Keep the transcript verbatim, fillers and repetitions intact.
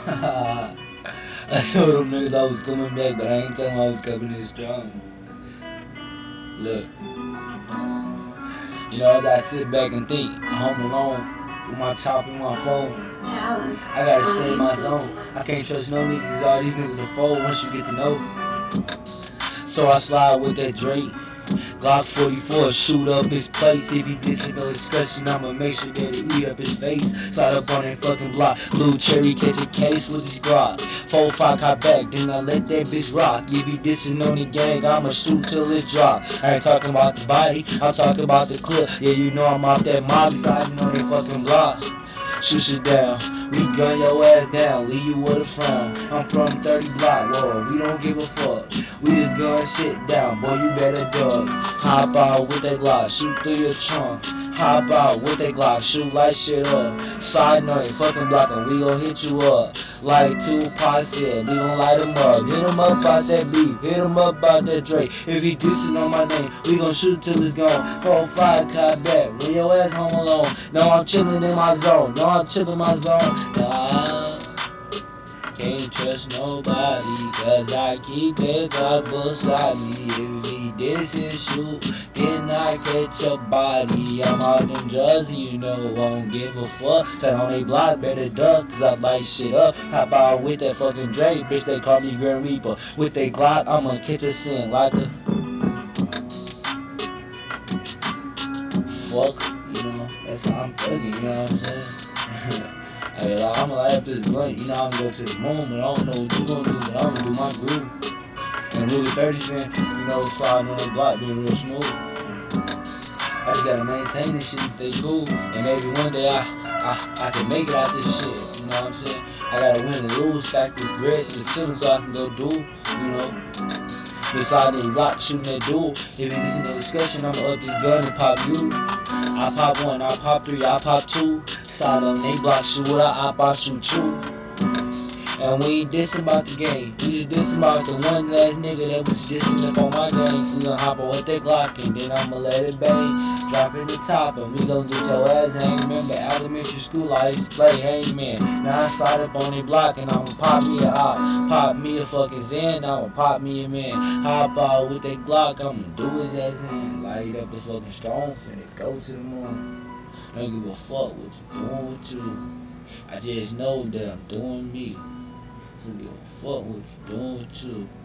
I told them niggas I was coming back, but I ain't telling them I was coming in strong. Look, you know, as I sit back and think, home alone with my chop and my phone, I gotta stay in my zone. I can't trust no niggas, all these niggas are fold once you get to know. So I slide with that Drake. Glock forty-four, shoot up his place. If he ditching no discussion, I'ma make sure that it eat up his face. Slide up on that fucking block. Blue cherry catch a case with his Glock. four five caught back, then I let that bitch rock. If he dissing on the gang, I'ma shoot till it drop. I ain't talking about the body, I'm talking about the clip. Yeah, you know I'm off that mob, sliding on that fucking block. Shoot shit down, we gun your ass down, leave you with a frown. I'm from thirty block, whoa, we don't give a fuck. We just gun shit down, boy, you better duck. Hop out with that Glock, shoot through your trunk. Hop out with that Glock, shoot like shit up. Slide on your fucking block and we gon' hit you up. Like Tupac said, we gon' light him up. Hit him up about that beat, hit him up about that Drake. If he dissing on my name, we gon' shoot till it's gone. four five caught back, when your ass home alone. Now I'm chillin' in my zone, now I'm chillin' in my zone. Nah, can't trust nobody, cause I keep that Glock beside me. If he diss and shoot, then I catch a body. I'm out them drugs and you know I don't give a fuck. Sat on they block, better duck, cause I light shit up. Hop out with that fucking Drake, bitch, they call me Grim Reaper. With they Glock, I'ma catch a sin like a fuck, you know, that's how I'm thugging, you know what I'm saying? Hey, like, I'ma light up this blunt, you know, I'm gonna go to the moon, but I don't know what you gonna do, but I'ma do my groove. And really thirty cent, you know, sliding on the block, being real smooth. I just gotta maintain this shit and stay cool. And maybe one day I, I, I can make it out this shit, you know what I'm saying? I gotta win and lose, stack this bread to the ceiling so I can go do, you know. Beside the block, shooting that duel. If it isn't no discussion, I'ma up this gun and pop you. I pop one, I pop three, I pop two. Side on they block, shoot what I op, I shoot you. And we ain't dissing about the game, we just dissing about the one last nigga that was dissing up on my game. We gon' hop on with that Glock and then I'ma let it bang. Drop in the top and we gon' get your ass hang. Remember elementary school I used to play hangman. Now I slide up on that block and I'ma pop me a op, pop me a fucking Zen, I'ma pop me a man. Hop out with that Glock, I'ma do his ass in. Light up the fucking stone, finna go to the moon. Don't give a fuck what you doing with you. I just know that I'm doing me. Don't give a fuck what you doing with you.